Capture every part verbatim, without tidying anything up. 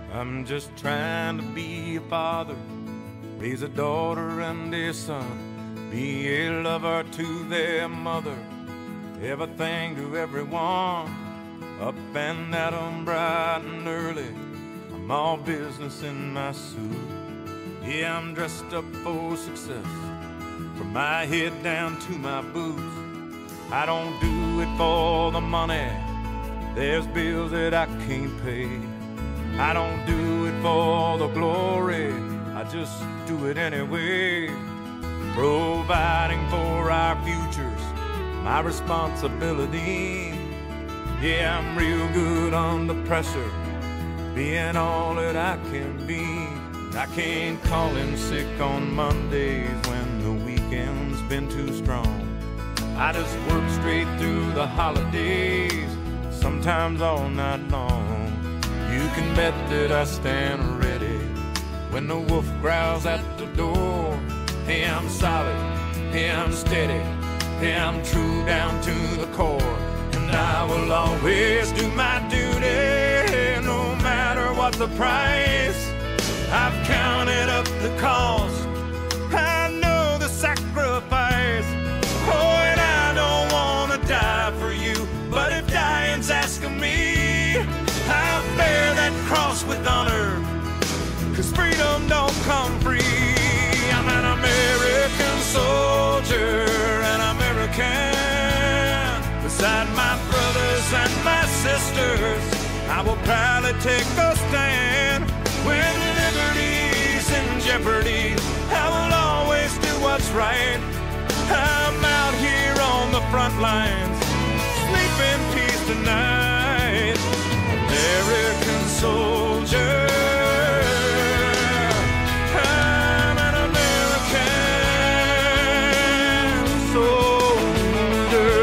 I'm just trying to be a father, raise a daughter and a son, be a lover to their mother, everything to everyone, up and at 'em bright and early. I'm all business in my suit. Yeah, I'm dressed up for success, from my head down to my boots. I don't do it for the money, there's bills that I can't pay. I don't do it for the glory, I just do it anyway. Providing for our futures, my responsibility. Yeah, I'm real good under pressure, being all that I can be. I can't call in sick on Mondays when the weekend's been too strong. I just work straight through the holidays, sometimes all night long. You can bet that I stand ready when the wolf growls at the door. Hey, I'm solid, hey, I'm steady, hey, I'm true down to the core. And I will always do my duty, no matter what the price. I've counted up the cost, I know the sacrifice. Oh, and I don't want to die for you, but if dying's asking me, I'll bear that cross with honor, 'cause freedom don't come free. I'm an American soldier, an American. Beside my brothers and my sisters, I will proudly take a stand. When liberty's in jeopardy, I will always do what's right. I'm out here on the front lines, sleep in peace tonight. American soldier, I'm an American soldier.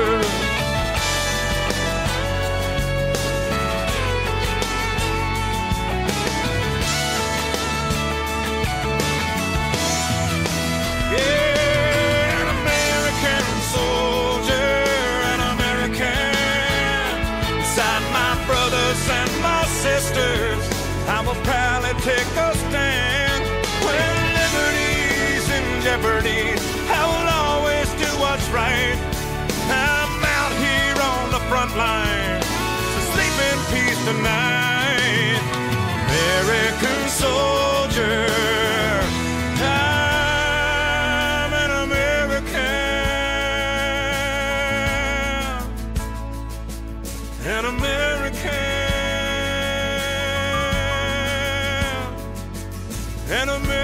Yeah, an American soldier, an American. Beside my brothers and my sisters, I will proudly take a stand. When liberty's in jeopardy, I will always do what's right. I'm out here on the front line, so sleep in peace tonight. American soldier, I'm an American, an American, an American.